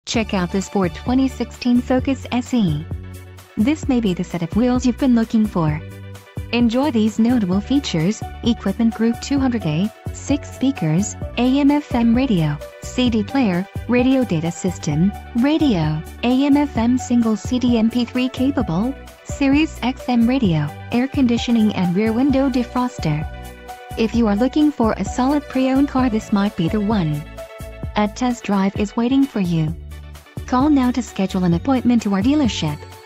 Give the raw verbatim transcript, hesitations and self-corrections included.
Check out this Ford twenty sixteen Focus S E. This may be the set of wheels you've been looking for. Enjoy these notable features: Equipment Group two hundred A, six speakers, A M F M radio, C D player, radio data system, radio, A M F M single C D M P three capable, Sirius X M radio, air conditioning and rear window defroster. If you are looking for a solid pre-owned car, this might be the one. A test drive is waiting for you. Call now to schedule an appointment to our dealership.